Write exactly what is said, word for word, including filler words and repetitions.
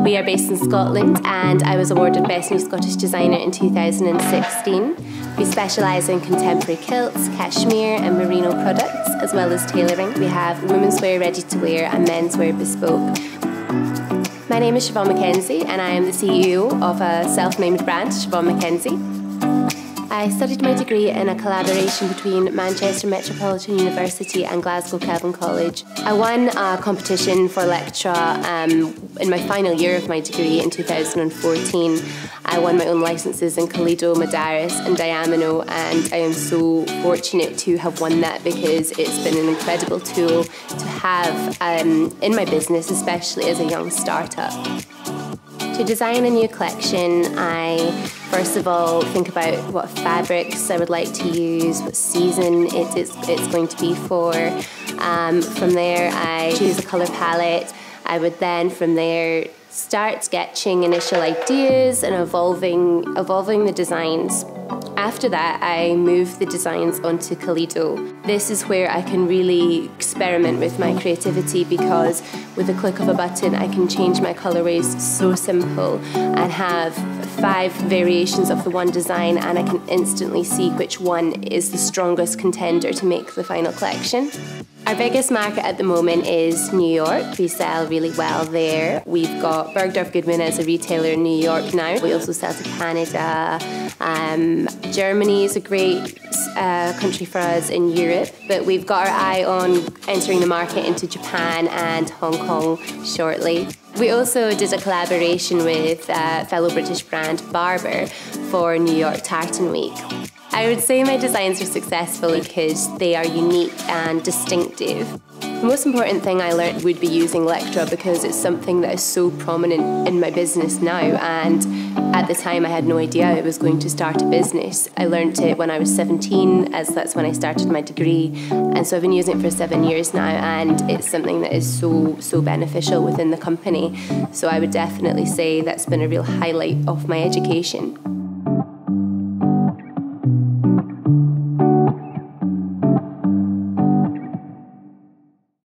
We are based in Scotland and I was awarded Best New Scottish Designer in two thousand sixteen. We specialise in contemporary kilts, cashmere and merino products, as well as tailoring. We have women's wear ready to wear and men's wear bespoke. My name is Siobhan Mackenzie and I am the C E O of a self-named brand, Siobhan Mackenzie. I studied my degree in a collaboration between Manchester Metropolitan University and Glasgow Kelvin College. I won a competition for Lectra um, in my final year of my degree in two thousand fourteen. I won my own licences in Kaleido, Madaris and Diamino, and I am so fortunate to have won that because it's been an incredible tool to have um, in my business, especially as a young startup. To design a new collection, I first of all think about what fabrics I would like to use, what season it is, it's going to be for. Um, from there, I choose a colour palette. I would then, from there, start sketching initial ideas and evolving, evolving the designs. After that, I move the designs onto Kaleido. This is where I can really experiment with my creativity because with the click of a button I can change my colourways so simple and have five variations of the one design, and I can instantly see which one is the strongest contender to make the final collection. Our biggest market at the moment is New York. We sell really well there. We've got Bergdorf Goodman as a retailer in New York now. We also sell to Canada. Um, Germany is a great uh, country for us in Europe, but we've got our eye on entering the market into Japan and Hong Kong shortly. We also did a collaboration with uh, fellow British brand Barbour for New York Tartan Week. I would say my designs are successful because they are unique and distinctive. The most important thing I learned would be using Lectra because it's something that is so prominent in my business now, and at the time I had no idea I was going to start a business. I learned it when I was seventeen, as that's when I started my degree, and so I've been using it for seven years now, and it's something that is so, so beneficial within the company. So I would definitely say that's been a real highlight of my education.